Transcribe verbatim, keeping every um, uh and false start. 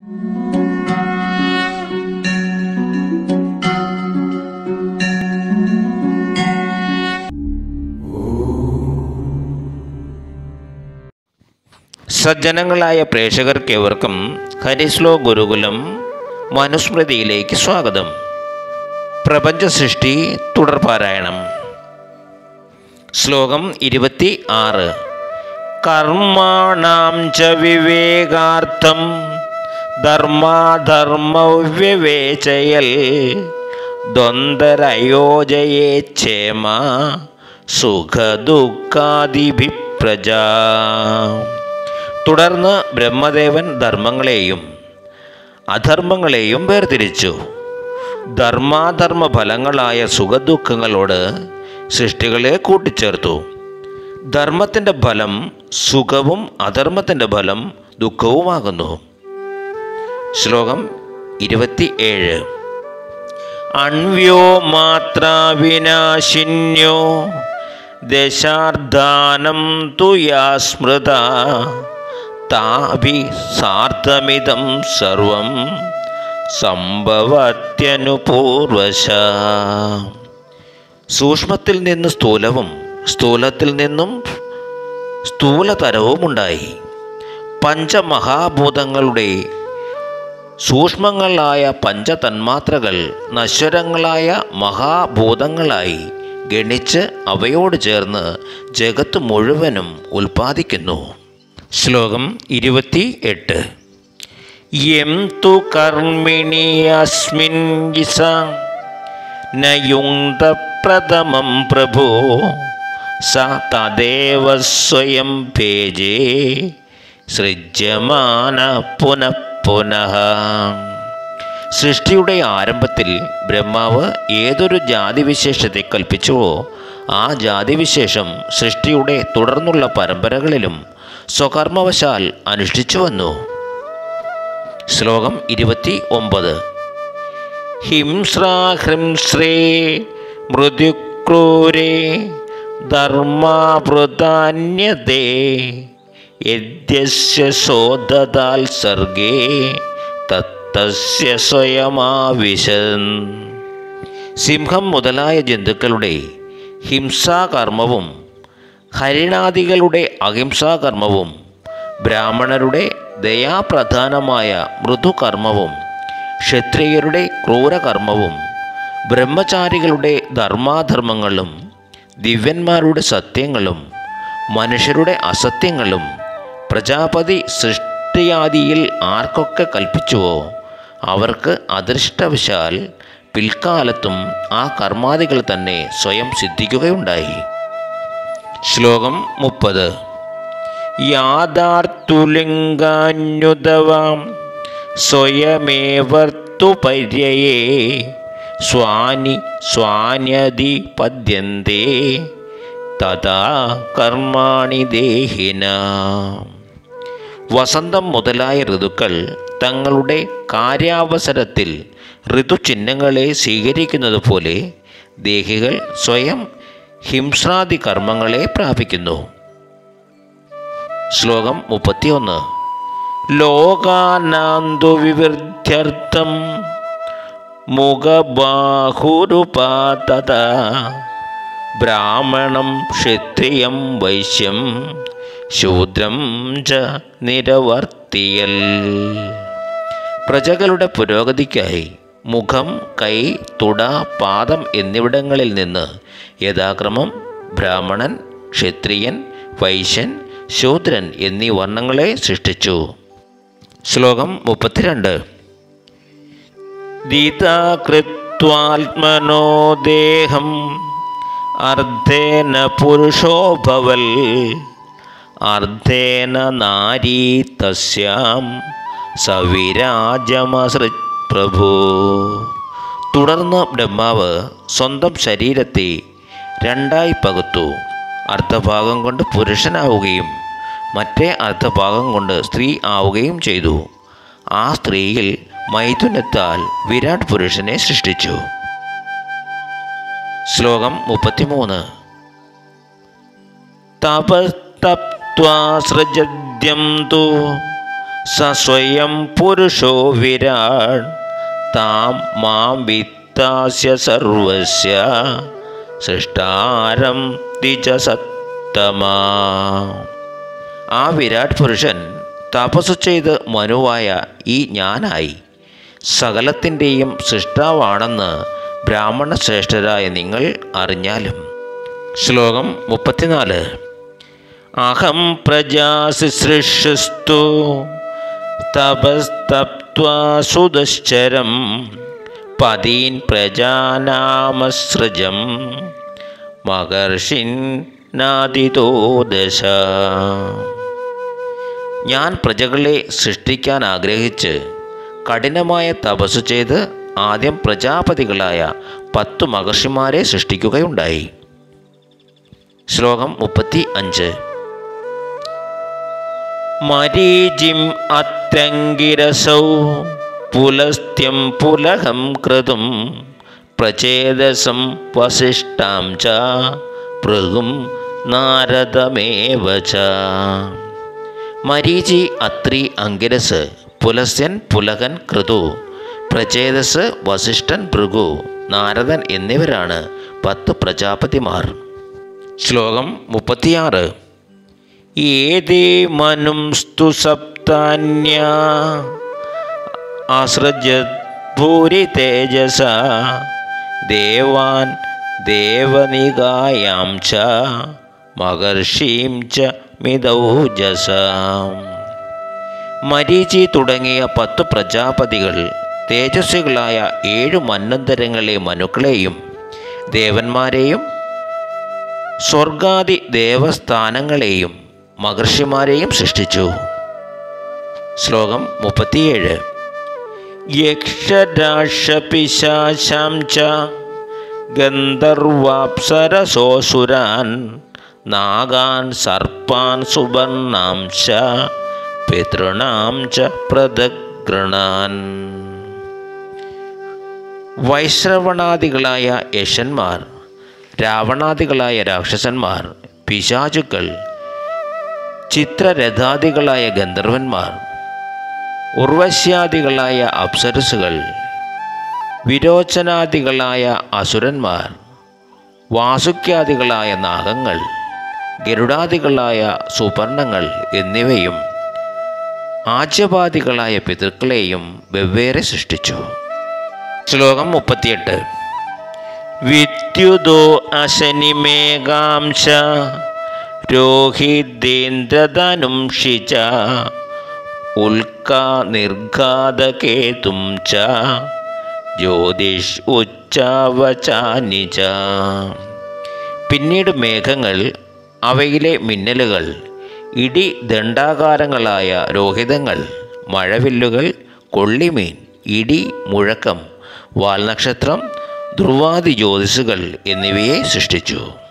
സജ്ജനങ്ങളായ പ്രേക്ഷകർക്കേവർക്കും ഹരിശ്ലോ ഗുരുകുലം മനുസ്മൃതിയിലേക്ക് സ്വാഗതം. പ്രപഞ്ച സൃഷ്ടി തുടർപാരായണം. ശ്ലോകം ഇരുപത്തി ആറ്. കർമാണാം ച വിവേകാർത്ഥം ധർമാധർമ്മവ്യവേചയൽ ദ്വന്ദ്വരയോജയേച്ഛേമ സുഖദുഃഖാദിഭി പ്രജാ. തുടർന്ന് ബ്രഹ്മദേവൻ ധർമ്മങ്ങളെയും അധർമ്മങ്ങളെയും വേർതിരിച്ചു. ധർമാധർമ്മ ഫലങ്ങളായ സുഖദുഃഖങ്ങളോട് സൃഷ്ടികളെ കൂട്ടിച്ചേർത്തു. ധർമ്മത്തിൻ്റെ ഫലം സുഖവും അധർമ്മത്തിൻ്റെ ഫലം ദുഃഖവുമാകുന്നു. ശ്ലോകം ഇരുപത്തി ഏഴ്. അൺവ്യോമാത്ര വിനാശിന്യോ ദശാർദ്ധാനം തു യാ സ്മൃത താഭി സാർത്ഥമിദം സർവം സംഭവത്യനുപൂർവശ. സൂക്ഷ്മത്തിൽ നിന്ന് സ്ഥൂലവും സ്ഥൂലത്തിൽ നിന്നും സ്ഥൂലതരവുമുണ്ടായി. പഞ്ചമഹാഭൂതങ്ങളുടെ സൂക്ഷ്മങ്ങളായ പഞ്ചതന്മാത്രകൾ നശ്വരങ്ങളായ മഹാഭൂതങ്ങളായി ഗണിച്ച് അവയോട് ചേർന്ന് ജഗത്ത് മുഴുവനും ഉൽപ്പാദിക്കുന്നു. ശ്ലോകം ഇരുപത്തി എട്ട്. യം തു കർമ്മിണി അസ്മിൻ യിസ ന യുങ്ക്ത പ്രഥമം പ്രഭോ സ തദേവ സ്വയം ഭേജേ സൃജ്യമാന പുനഃ പുനഃ. സൃഷ്ടിയുടെ ആരംഭത്തിൽ ബ്രഹ്മാവ് ഏതൊരു ജാതിവിശേഷത്തെ കൽപ്പിച്ചുവോ ആ ജാതിവിശേഷം സൃഷ്ടിയുടെ തുടർന്നുള്ള പരമ്പരകളിലും സ്വകർമ്മവശാൽ അനുഷ്ഠിച്ചു വന്നു. ശ്ലോകം ഇരുപത്തി ഒമ്പത്. ഹിംസ്രാ ഹ്രിംശ്രേ മൃദുക്രൂരേ ധർമാവൃതാന്യതേ യദ്യസ്യ സോദതാൽ സർഗേ തസ്യ സ്വയമാവിശൻ. സിംഹം മുതലായ ജന്തുക്കളുടെ ഹിംസാകർമ്മവും ഹരിണാദികളുടെ അഹിംസാകർമ്മവും ബ്രാഹ്മണരുടെ ദയാപ്രധാനമായ മൃദുകർമ്മവും ക്ഷത്രിയരുടെ ക്രൂരകർമ്മവും ബ്രഹ്മചാരികളുടെ ധർമാധർമ്മങ്ങളും ദിവ്യന്മാരുടെ സത്യങ്ങളും മനുഷ്യരുടെ അസത്യങ്ങളും പ്രജാപതി സൃഷ്ടിയാദിയിൽ ആർക്കൊക്കെ കൽപ്പിച്ചുവോ അവർക്ക് അദൃഷ്ടവശാൽ പിൽക്കാലത്തും ആ കർമാദികൾ തന്നെ സ്വയം സിദ്ധിക്കുകയുണ്ടായി. ശ്ലോകം മുപ്പത്. യാഥാർത്തുലിംഗാന്യുതവാം സ്വയമേവർത്തുപര്യയേ സ്വാനി സ്വാന്യധി പദ്യന്തേ തഥാ കർമാണി ദേഹിന. വസന്തം മുതലായ ഋതുക്കൾ തങ്ങളുടെ കാര്യാവസരത്തിൽ ഋതുചിഹ്നങ്ങളെ സ്വീകരിക്കുന്നത് പോലെ ദേഹികൾ സ്വയം ഹിംസാദി കർമ്മങ്ങളെ പ്രാപിക്കുന്നു. ശ്ലോകം മുപ്പത്തിയൊന്ന്. ലോകാനാന്തു വിവൃദ്ധ്യർത്ഥം മുഖബാഹുരുപാതത ബ്രാഹ്മണം ക്ഷത്രിയം വൈശ്യം ശൂദ്രം ച നിരവർത്തിയൽ. പ്രജകളുടെ പുരോഗതിക്കായി മുഖം, കൈ, തുട, പാദം എന്നിവിടങ്ങളിൽ നിന്ന് യഥാക്രമം ബ്രാഹ്മണൻ, ക്ഷത്രിയൻ, വൈശ്യൻ, ശൂദ്രൻ എന്നീ വർണ്ണങ്ങളെ സൃഷ്ടിച്ചു. ശ്ലോകം മുപ്പത്തിരണ്ട്. ദീതാകൃത്വാത്മനോ ദേഹം അർദ്ധേന പുരുഷോ ഭവൽ അർദ്ധേന നാരീ തസ്യാം സവിരാജമസൃജ് പ്രഭു. തുടർന്ന് ബ്രഹ്മാവ് സ്വന്തം ശരീരത്തെ രണ്ടായി പകുത്തു. അർദ്ധഭാഗം കൊണ്ട് പുരുഷനാവുകയും മറ്റേ അർദ്ധഭാഗം കൊണ്ട് സ്ത്രീ ആവുകയും ചെയ്തു. ആ സ്ത്രീയിൽ മൈഥുനത്താൽ വിരാട് പുരുഷനെ സൃഷ്ടിച്ചു. ശ്ലോകം മുപ്പത്തിമൂന്ന്. തപസ്തപ്ത്വാ സൃജദ്യം തു സ സ്വയം പുരുഷോ വിരാട് താം മാം വിത്താസ്യ സർവസ്യ സൃഷ്ടാരം ദ്വിജസത്തമാ. ആ വിരാട് പുരുഷൻ തപസ്സു ചെയ്ത് മനുവായ ഈ ഞാനായി സകലത്തിൻ്റെയും സൃഷ്ടാവാണെന്ന് ബ്രാഹ്മണ ശ്രേഷ്ഠരായ നിങ്ങൾ അറിഞ്ഞാലും. ശ്ലോകം മുപ്പത്തിനാല്. അഹം പ്രജാശുശ്രൂഷസ്തു തപസ്തപ്ത്വാ സുദശ്ചരം പതീൻ പ്രജാനാമസൃജം മഹർഷിൻ നാദിതോ ദശ. ഞാൻ പ്രജകളെ സൃഷ്ടിക്കാൻ ആഗ്രഹിച്ച് കഠിനമായ തപസ്സു ചെയ്ത് ആദ്യം പ്രജാപതികളായ പത്തു മഹർഷിമാരെ സൃഷ്ടിക്കുകയുണ്ടായി. ശ്ലോകം മുപ്പത്തി അഞ്ച്. മരീചിം അത്രംഗിരസൗ പുലസ്ത്യം പുലഹം ക്രതും പ്രചേതസം വസിഷ്ഠാം ച ഭൃഗും നാരദമേവ ച. മരീചി, അത്രി, അങ്കിരസ്, പുലസ്ത്യൻ, പുലഹൻ, ക്രതു, പ്രചേതസ്, വസിഷ്ഠൻ, ഭൃഗു, നാരദൻ എന്നിവരാണ് പത്ത് പ്രജാപതിമാർ. ശ്ലോകം മുപ്പത്തിയാറ്. ഏതേ മനുംസ്തു സപ്താന്യ അസൃജത് ഭൂരി തേജസ ദേവാൻ ദേവനികായാം ച മഹർഷീം ച മിതൗജസ. മരീചി തുടങ്ങിയ പത്ത് പ്രജാപതികൾ തേജസ്വികളായ ഏഴു മന്വന്തരങ്ങളെ മനുക്കളെയും ദേവന്മാരെയും സ്വർഗാദി ദേവസ്ഥാനങ്ങളെയും മഹർഷിമാരെയും സൃഷ്ടിച്ചു. ശ്ലോകം മുപ്പത്തിയേഴ്. യക്ഷരാക്ഷപിശാചാം ച ഗന്ധർവാപ്സരസോസുരാൻ നാഗാൻ സർപ്പാൻ സുവർണാം ച പിതൃണാം ച പ്രദഗൃണാൻ. വൈശ്രവണാദികളായ യശന്മാർ, രാവണാദികളായ രാക്ഷസന്മാർ, പിശാചുക്കൾ, ചിത്രരഥാദികളായ ഗന്ധർവന്മാർ, ഉർവശ്യാദികളായ അപ്സരസുകൾ, വിരോചനാദികളായ അസുരന്മാർ, വാസുക്യാദികളായ നാഗങ്ങൾ, ഗരുഡാദികളായ സുപർണങ്ങൾ എന്നിവയും ആജ്യപാദികളായ പിതൃക്കളെയും വെവ്വേറെ സൃഷ്ടിച്ചു. ശ്ലോകം മുപ്പത്തിയെട്ട്. വിദ്യുതോ അശനിമേഘാം ച രോഹിതേന്ദ്രധനുംഷി ച ഉൽക്കാ നിർഘാതകേതും ച ജ്യോതിഷ് ഉച്ചാവചാനി ച. പിന്നീട് മേഘങ്ങൾ, അവയിലെ മിന്നലുകൾ, ഇടി ദണ്ഡാകാരങ്ങളായ രോഹിതങ്ങൾ, മഴവില്ലുകൾ, കൊള്ളിമീൻ, ഇടി മുഴക്കം, വാൽനക്ഷത്രം, ധ്രുവാദി ജ്യോതിസുകൾ എന്നിവയെ സൃഷ്ടിച്ചു.